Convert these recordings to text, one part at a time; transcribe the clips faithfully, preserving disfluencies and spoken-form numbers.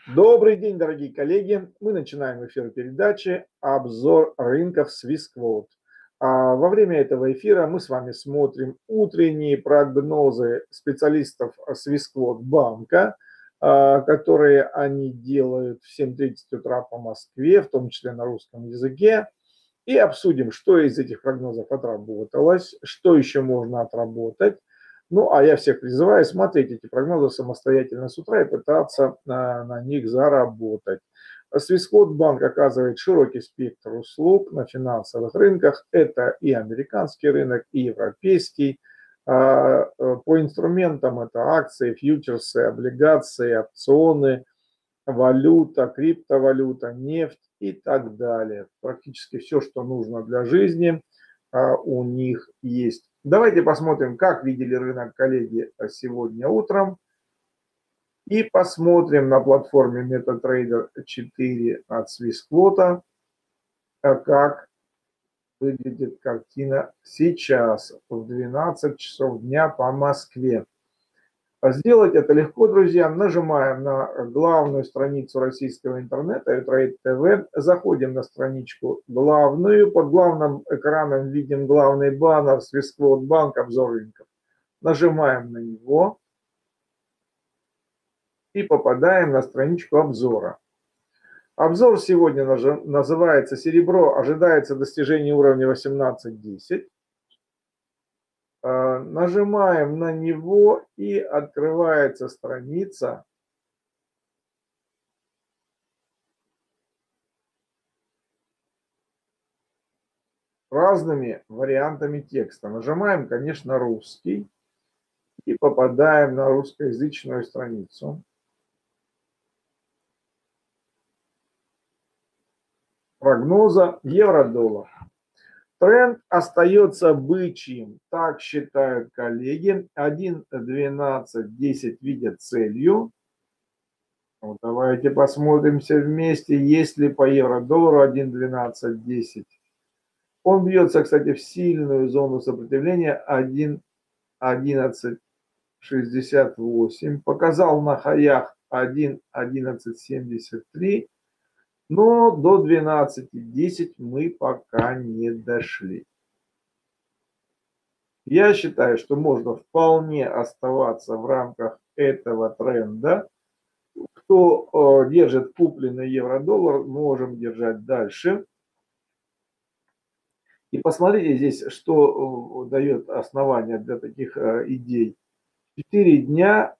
Добрый день, дорогие коллеги. Мы начинаем эфир передачи «Обзор рынков Swissquote». А Во время этого эфира мы с вами смотрим утренние прогнозы специалистов Swissquote банка, а, которые они делают в семь тридцать утра по Москве, в том числе на русском языке. И обсудим, что из этих прогнозов отработалось, что еще можно отработать. Ну, а я всех призываю смотреть эти прогнозы самостоятельно с утра и пытаться на, на них заработать. Swissquote банк оказывает широкий спектр услуг на финансовых рынках. Это и американский рынок, и европейский. По инструментам это акции, фьючерсы, облигации, опционы, валюта, криптовалюта, нефть и так далее. Практически все, что нужно для жизни, у них есть. Давайте посмотрим, как видели рынок коллеги сегодня утром. И посмотрим на платформе MetaTrader четыре от Swissquote, как выглядит картина сейчас в двенадцать часов дня по Москве. Сделать это легко, друзья. Нажимаем на главную страницу российского интернета, Trade тэ вэ. Заходим на страничку главную. Под главным экраном видим главный баннер Swissquote Bank обзор рынков. Нажимаем на него и попадаем на страничку обзора. Обзор сегодня называется «Серебро. Ожидается достижение уровня восемнадцать десять». Нажимаем на него и открывается страница разными вариантами текста. Нажимаем, конечно, русский и попадаем на русскоязычную страницу. Прогноза евро-доллар. Тренд остается бычьим, так считают коллеги. один двенадцать десять видят целью. Вот давайте посмотримся вместе, есть ли по евро-доллару один двенадцать десять. Он бьется, кстати, в сильную зону сопротивления один одиннадцать шестьдесят восемь. Показал на хаях один одиннадцать семьдесят три. Но до двенадцати десять мы пока не дошли. Я считаю, что можно вполне оставаться в рамках этого тренда. Кто держит купленный евро-доллар, можем держать дальше. И посмотрите здесь, что дает основание для таких идей. Четыре дня,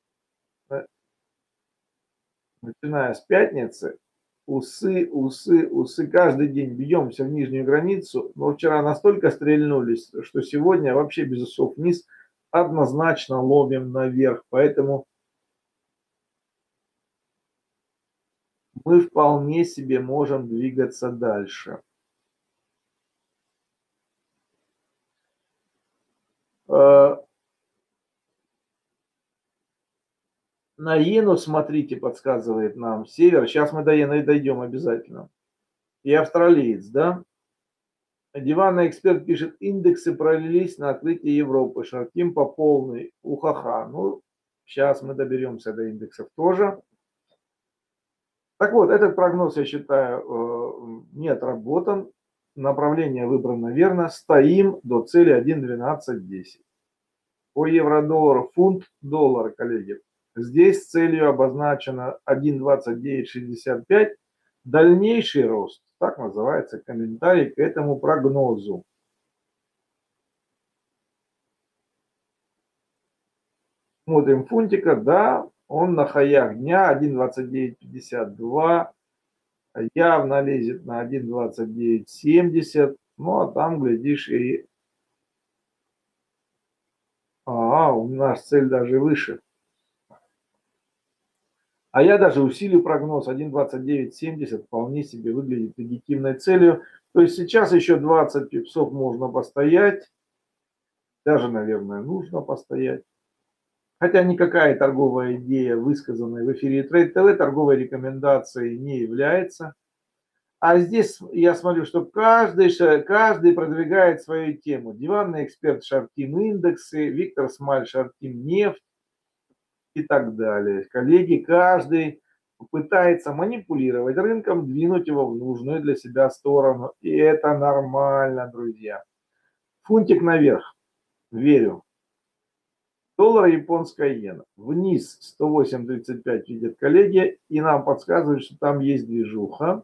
начиная с пятницы, усы, усы, усы. Каждый день бьемся в нижнюю границу. Но вчера настолько стрельнулись, что сегодня вообще без усов вниз однозначно ломим наверх. Поэтому мы вполне себе можем двигаться дальше. На иену смотрите, подсказывает нам север. Сейчас мы до иены дойдем обязательно. И австралиец, да? Диванный эксперт пишет, индексы пролились на открытие Европы. Шортим по полной. Ухаха. Ну, сейчас мы доберемся до индексов тоже. Так вот, этот прогноз, я считаю, не отработан. Направление выбрано верно. Стоим до цели один двенадцать десять. По евро-доллару, фунт-доллар, коллеги. Здесь целью обозначено один двадцать девять шестьдесят пять. Дальнейший рост, так называется комментарий к этому прогнозу. Смотрим фунтика, да, он на хаях дня один двадцать девять пятьдесят два. Явно лезет на один двадцать девять семьдесят. Ну, а там, глядишь, и... А, у нас цель даже выше. А я даже усилю прогноз. один двадцать девять семьдесят вполне себе выглядит легитимной целью. То есть сейчас еще двадцать пипсов можно постоять. Даже, наверное, нужно постоять. Хотя никакая торговая идея, высказанная в эфире Trade тэ вэ, торговой рекомендацией не является. А здесь я смотрю, что каждый, каждый продвигает свою тему. Диванный эксперт шортим индексы, Виктор Смаль шортим нефть и так далее. Коллеги, каждый пытается манипулировать рынком, двинуть его в нужную для себя сторону. И это нормально, друзья. Фунтик наверх. Верю. Доллар, японская иена. Вниз сто восемь тридцать пять видят коллеги. И нам подсказывают, что там есть движуха.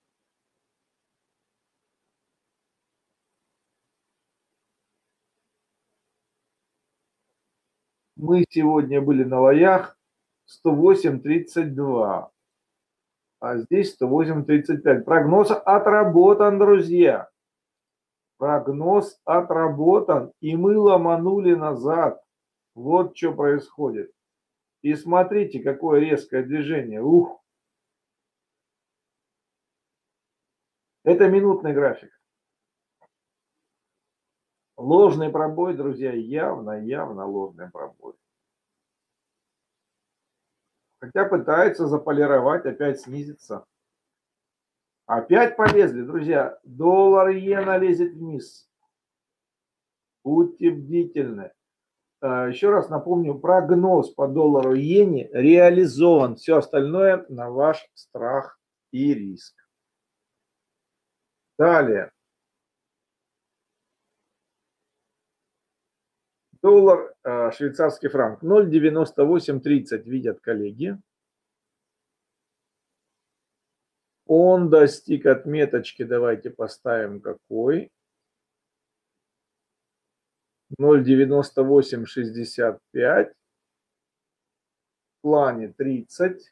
Мы сегодня были на лоях сто восемь тридцать два. А здесь сто восемь тридцать пять. Прогноз отработан, друзья. Прогноз отработан. И мы ломанули назад. Вот что происходит. И смотрите, какое резкое движение. Ух. Это минутный график. Ложный пробой, друзья, явно, явно ложный пробой. Хотя пытается заполировать, опять снизиться. Опять полезли, друзья. Доллар иена лезет вниз. Будьте бдительны. Еще раз напомню, прогноз по доллару иене реализован. Все остальное на ваш страх и риск. Далее. Доллар, швейцарский франк. ноль девяносто восемь тридцать видят коллеги. Он достиг отметочки. Давайте поставим какой. ноль девяносто восемь шестьдесят пять. В плане тридцать.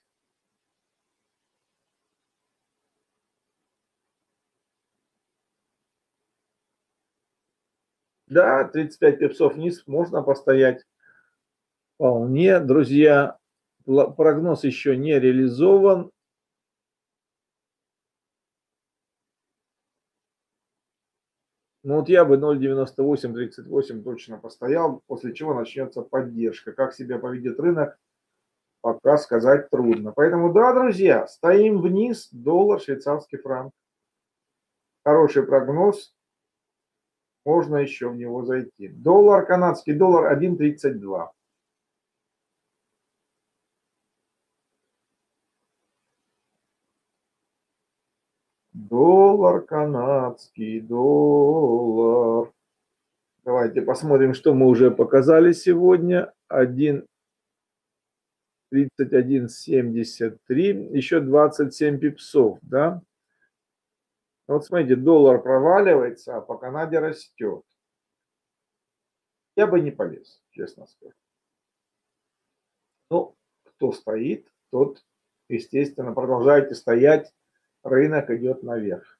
Да, тридцать пять пипсов вниз можно постоять. Вполне, друзья, прогноз еще не реализован. Ну вот я бы ноль девяносто восемь тридцать восемь точно постоял, после чего начнется поддержка. Как себя поведет рынок, пока сказать трудно. Поэтому да, друзья, стоим вниз, доллар, швейцарский франк. Хороший прогноз, можно еще в него зайти. Доллар, канадский доллар один тридцать два. Доллар, канадский доллар. Давайте посмотрим, что мы уже показали сегодня. один тридцать один семьдесят три. Еще двадцать семь пипсов, да? Вот смотрите, доллар проваливается, а по Канаде растет. Я бы не полез, честно скажу. Ну, кто стоит, тот, естественно, продолжайте стоять. Рынок идет наверх.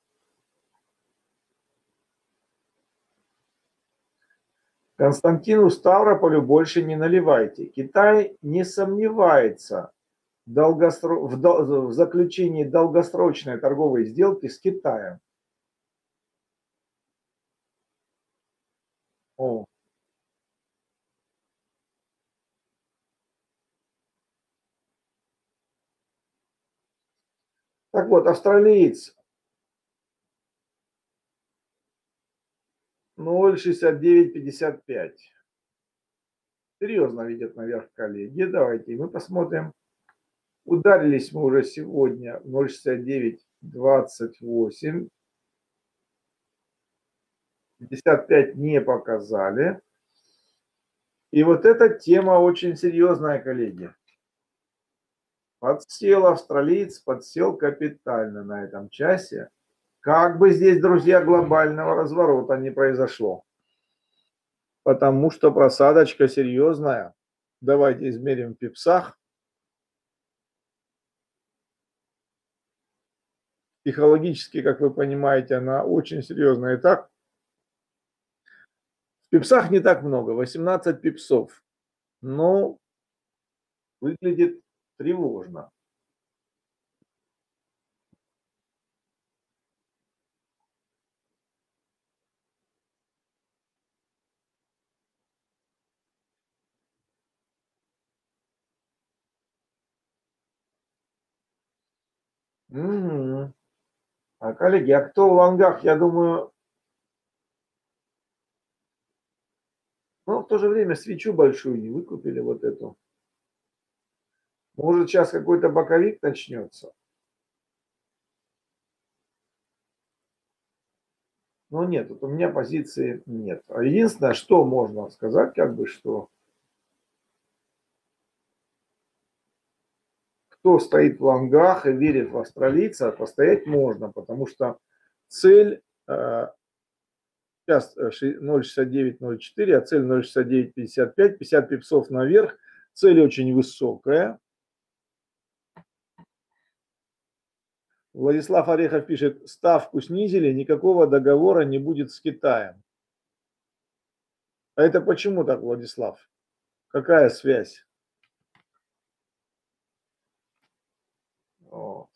Константину Ставрополю больше не наливайте. Китай не сомневается в, долгостро... в, дол... в заключении долгосрочной торговой сделки с Китаем. О. Так вот, австралиец ноль шестьдесят девять пятьдесят пять. Серьезно видят наверх коллеги. Давайте мы посмотрим. Ударились мы уже сегодня в ноль шестьдесят девять двадцать восемь. пятьдесят пять не показали. И вот эта тема очень серьезная, коллеги. Подсел австралиец, подсел капитально на этом часе. Как бы здесь, друзья, глобального разворота не произошло. Потому что просадочка серьезная. Давайте измерим в пипсах. Психологически, как вы понимаете, она очень серьезная. Итак, в пипсах не так много, восемнадцать пипсов. Но выглядит тревожно. Угу. А, коллеги, а кто в лонгах, я думаю, ну, в то же время свечу большую не выкупили, вот эту. Может, сейчас какой-то боковик начнется? Но нет, вот у меня позиции нет. А единственное, что можно сказать, как бы, что кто стоит в лонгах и верит в австралийца, постоять можно, потому что цель э, сейчас ноль шестьдесят девять ноль четыре, а цель ноль шестьдесят девять пятьдесят пять, пятьдесят пипсов наверх, цель очень высокая. Владислав Орехов пишет, ставку снизили, никакого договора не будет с Китаем. А это почему так, Владислав? Какая связь? Вот.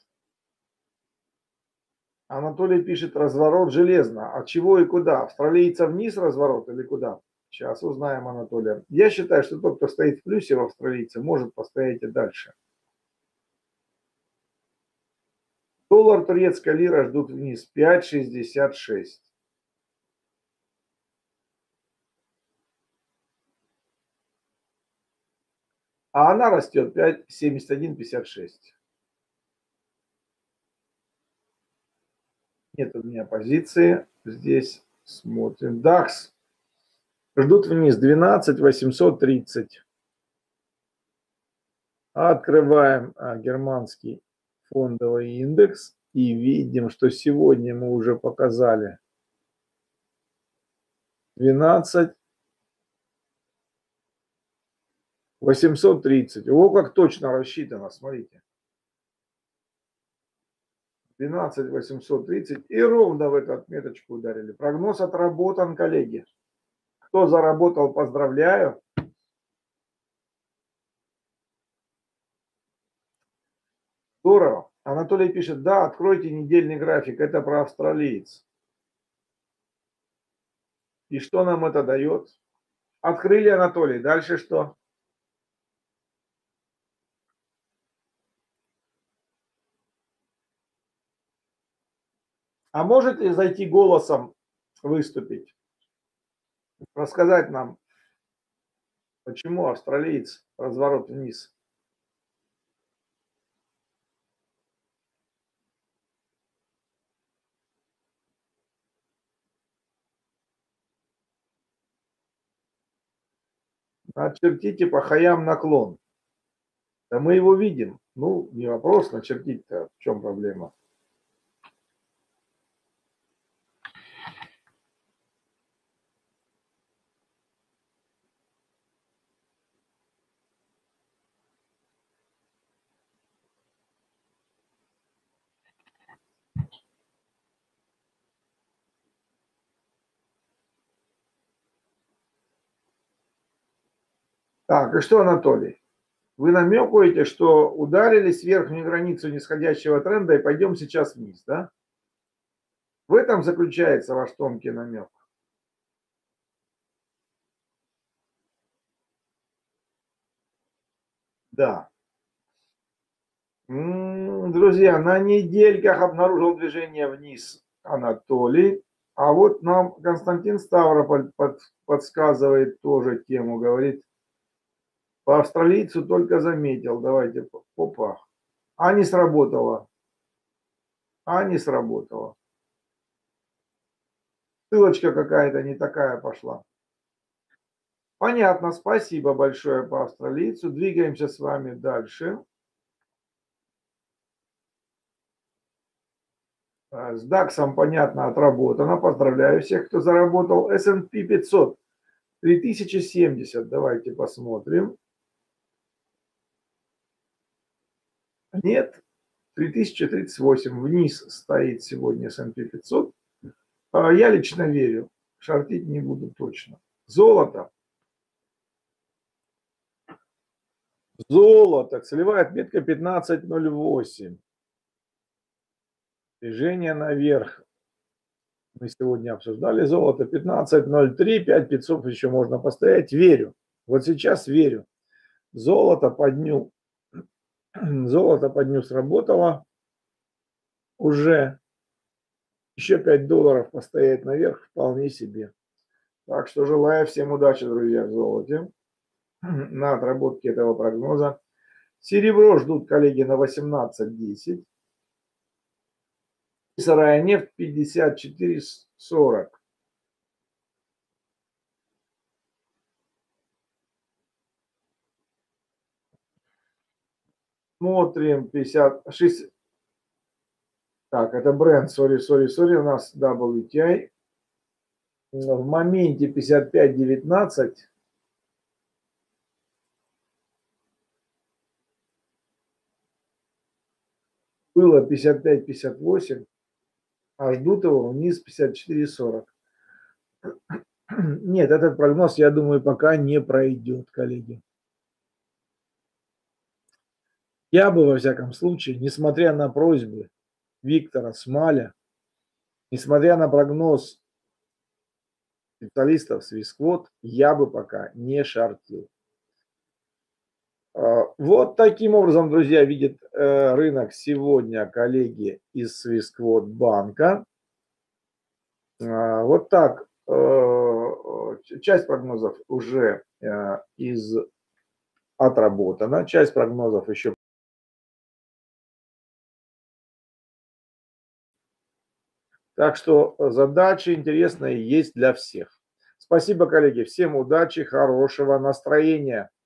Анатолий пишет, разворот железно. От чего и куда? Австралийца вниз разворот или куда? Сейчас узнаем, Анатолия. Я считаю, что тот, кто стоит в плюсе в австралийце, может постоять и дальше. Доллар, турецкая лира ждут вниз пять шестьдесят шесть. А она растет пять семьдесят один пятьдесят шесть. Нет у меня позиции. Здесь смотрим. дакс ждут вниз двенадцать восемьсот тридцать. Открываем а, германский фондовый индекс и видим, что сегодня мы уже показали двенадцать восемьсот тридцать. О, как точно рассчитано, смотрите. двенадцать восемьсот тридцать и ровно в эту отметочку ударили. Прогноз отработан, коллеги. Кто заработал, поздравляю. Здорово. Анатолий пишет, да, откройте недельный график, это про австралиец. И что нам это дает? Открыли, Анатолий, дальше что? А можете зайти голосом выступить? Рассказать нам, почему австралиец разворот вниз? Начертите по хаям наклон. Да мы его видим. Ну, не вопрос, начертить-то в чем проблема? Так, и что, Анатолий? Вы намекаете, что ударились в верхнюю границу нисходящего тренда и пойдем сейчас вниз, да? В этом заключается ваш тонкий намек. Да. Друзья, на недельках обнаружил движение вниз Анатолий. А вот нам Константин Ставрополь под, подсказывает тоже тему, говорит, по австралийцу только заметил, давайте, опа, а не сработало, а не сработало. Ссылочка какая-то не такая пошла. Понятно, спасибо большое по австралийцу. Двигаемся с вами дальше. С даксом, понятно, отработано. Поздравляю всех, кто заработал. эс энд пи пятьсот три тысячи семьдесят. Давайте посмотрим. Нет, три тысячи тридцать восемь. Вниз стоит сегодня эс энд пи пятьсот. Я лично верю. Шортить не буду точно. Золото. Золото. Целевая отметка пятнадцать ноль восемь. Движение наверх. Мы сегодня обсуждали золото. пятнадцать ноль три, пять пятьсот еще можно постоять. Верю. Вот сейчас верю. Золото по дню. Золото по дню сработало. Уже еще пять долларов постоять наверх вполне себе. Так что желаю всем удачи, друзья, в золоте. На отработке этого прогноза. Серебро ждут коллеги на восемнадцать десять. Сырая нефть пятьдесят четыре сорок. Смотрим пятьдесят шесть. Так, это бренд, сори, сори, сори, у нас дабл ю ти ай. В моменте пятьдесят пять девятнадцать. Было пятьдесят пять пятьдесят восемь, а ждут его вниз пятьдесят четыре сорок. Нет, этот прогноз, я думаю, пока не пройдет, коллеги. Я бы, во всяком случае, несмотря на просьбы Виктора Смаля, несмотря на прогноз специалистов Swissquote, я бы пока не шортил. Вот таким образом, друзья, видит рынок сегодня коллеги из Swissquote банка. Вот так. Часть прогнозов уже из отработана, часть прогнозов еще. Так что задачи интересные есть для всех. Спасибо, коллеги. Всем удачи, хорошего настроения.